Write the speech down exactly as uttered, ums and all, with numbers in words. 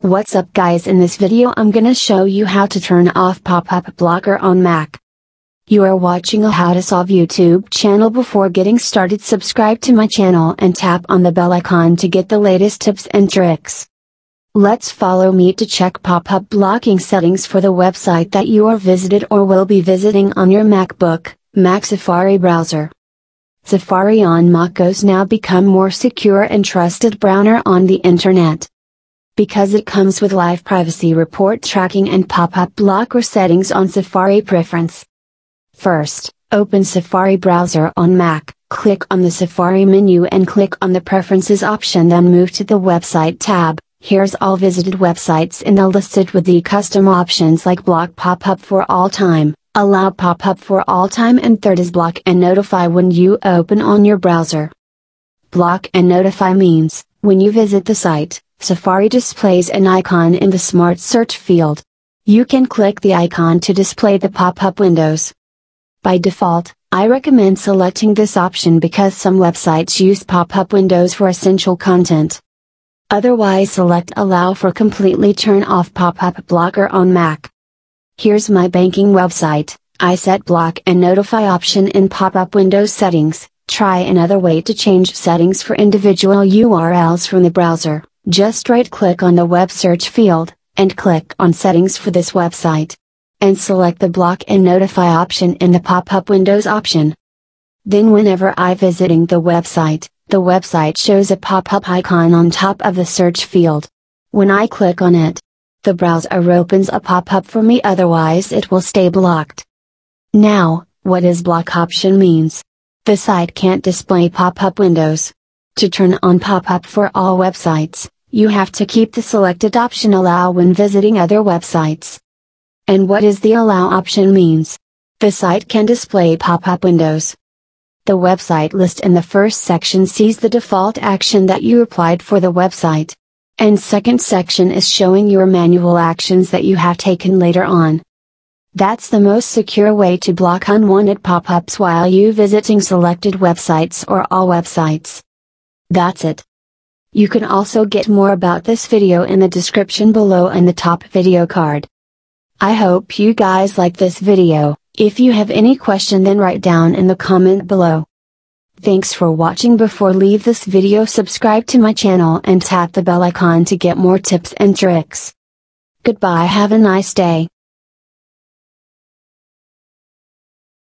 What's up guys, in this video I'm gonna show you how to turn off pop-up blocker on Mac. You are watching a How to Solve YouTube channel. Before getting started, subscribe to my channel and tap on the bell icon to get the latest tips and tricks. Let's follow me to check pop-up blocking settings for the website that you are visited or will be visiting on your MacBook, Mac Safari browser. Safari on Mac has now become more secure and trusted browser on the internet, because it comes with live privacy report tracking and pop-up blocker settings on Safari preference. First, open Safari browser on Mac, click on the Safari menu and click on the Preferences option, then move to the Website tab. Here's all visited websites in the listed with the custom options like block pop-up for all time, allow pop-up for all time, and third is block and notify when you open on your browser. Block and notify means, when you visit the site, Safari displays an icon in the Smart Search field. You can click the icon to display the pop-up windows. By default, I recommend selecting this option because some websites use pop-up windows for essential content. Otherwise, select Allow for completely turn off pop-up blocker on Mac. Here's my banking website. I set block and notify option in pop-up windows settings. Try another way to change settings for individual U R Ls from the browser. Just right-click on the web search field, and click on Settings for this website. And select the Block and Notify option in the pop-up windows option. Then whenever I'm visiting the website, the website shows a pop-up icon on top of the search field. When I click on it, the browser opens a pop-up for me, otherwise it will stay blocked. Now, what is block option means? The site can't display pop-up windows. To turn on pop-up for all websites, you have to keep the selected option Allow when visiting other websites. And what is the Allow option means? The site can display pop-up windows. The website list in the first section sees the default action that you applied for the website. And second section is showing your manual actions that you have taken later on. That's the most secure way to block unwanted pop-ups while you visiting selected websites or all websites. That's it. You can also get more about this video in the description below and the top video card. I hope you guys like this video. If you have any question, then write down in the comment below. Thanks for watching. Before leave this video, subscribe to my channel and tap the bell icon to get more tips and tricks. Goodbye, have a nice day.